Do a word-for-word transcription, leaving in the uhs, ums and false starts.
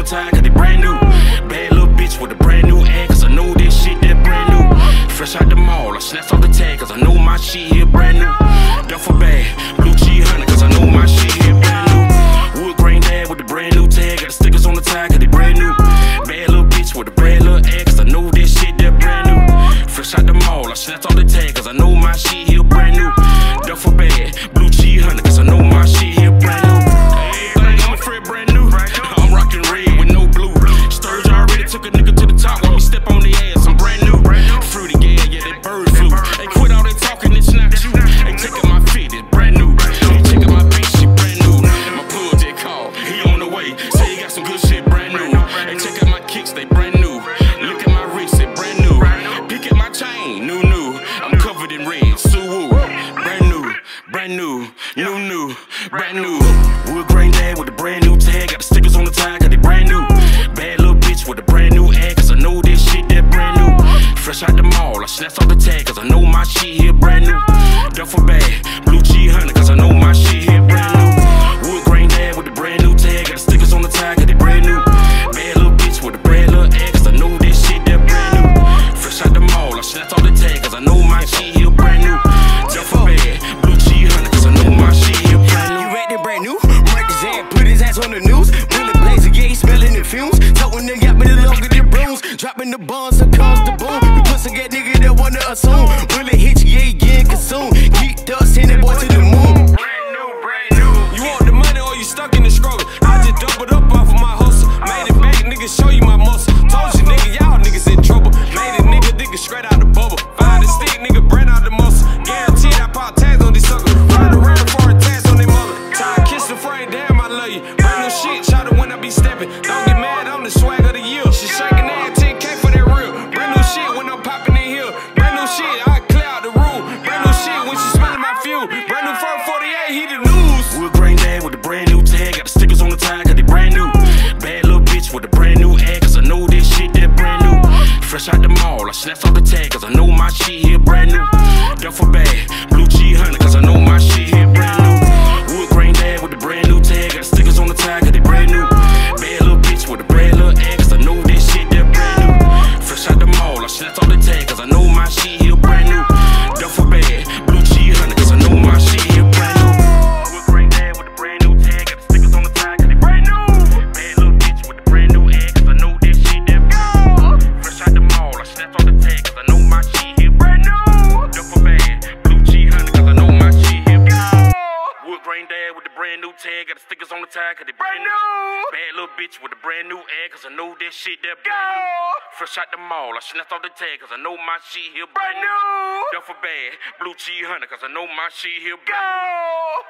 tire, cause they brand new. Bad little bitch with a brand new ad, cause I know this shit that brand new. Fresh out the mall, I snatched off the tag, cause I know my shit here brand new. Duffel bag, blue cheese honey, cause I know my shit here brand new. Wood grain dad with the brand new tag, got the stickers on the tire, cause they brand new. Bad little bitch with a bad little ad, cause I know this shit that brand new. Fresh out the mall, I snatched off the tag, cause I know my shit here brand new. Duffel bag, blue cheese honey, cause I know my shit here brand new. Everything on my Fred brand new. I'm rocking red with no blue. Sturge already took a nigga to the top, while me step on the ass, I'm brand new. Fruity, yeah, yeah, they bird flu. They quit all that talking, it's not you. They taking my fit, it's brand new. They taking my bitch, she brand new. My plug just called, he on the way. Say he got some good shit, brand new. They check out my kicks, they brand new. Look at my wrist, it brand new. Peek at my chain, new, new. I'm covered in red, Suwoo. Brand new, brand new, new, new, brand new. Wood grain dad with a brand new tag, got the stickers on the tire, got they brand new. Bad little bitch with a brand new ad, cause I know this shit that brand new. Fresh out the mall, I snatched off the tag, cause I know my shit here brand new. Duffel bag, blue cheese honey, cause I know my shit here brand new. Wood grain dad with the brand new tag, got the stickers on the tire, cause they brand new. Bad little bitch with a bad little ad, cause I know this shit that brand new. Fresh out the mall, I snatched off the tag, cause I know my shit here brand new. Duffel bag, blue cheese honey, cause I know my shit here brand new. You acting brand new? Mike his hand, put his ass on the news. Bullet blazing, yeah, he smelling the fumes. Toting them got me longer than brooms. Dropping the bombs, so comes the boom. You pussy get nigga that wanna assume. Bullet hit you, yeah, he getting consumed. Geeked up, send that boy to the moon. Brand new, brand new. You want the money or you stuck in the struggle? I just doubled up off of my hustle. Made it back, nigga, show you my muscle. Told you, nigga, y'all niggas in trouble. Made it, nigga, nigga, straight out the bubble. Find a stick, nigga, brand out the muscle. Guaranteed I pop tags on these suckers. Ride around for a tax on their mother. Time kiss the frame, damn, I love you. Brand new shit, shout it when I be stepping. Don't get mad, I'm the swag of the year. She shaking ass, ten K for that real. Brand new shit when I'm popping in here. Brand new shit, I clear out the room. Brand new shit when she smelling my fuel. Brand new four forty-eight, he the news. Wood grain dad with a brand new tag, got the stickers on the tire, cause they brand new. Bad little bitch with a brand new ad, cause I know this shit that brand new. Fresh out the mall, I snatched off the tag, cause I know my shit here brand new. Duffel bag, blue cheese honey, cause I know my shit here brand new. Wood grain dad with a brand new tag, got the stickers on the tire, cause they brand new. Bad little bitch with a brand little ad, cause I know this shit that brand new. Fresh out the mall, I snatched off the tag, cause I know my shit here brand new. Duffel bag, blue cheese honey, cause I know my shit here brand new. Wood grain dad with a brand new tag, got the stickers on the tire, cause they brand new. Bad little bitch with a brand new ad, cause I know this shit that brand new. Fresh out the mall, I snatched off the tag, cause I know my shit here brand new. Duffel bag, blue cheese honey, cause I know my shit here brand new. Wood grain dad with the brand new tag, got the stickers on the tire, cause they brand new. Bad little bitch with a brand new ad, cause I know this shit that brand new. Fresh out the mall, I snatched off the tag, cause I know my shit here brand new. Duffel bag, blue cheese honey, cause I know my shit here brand new.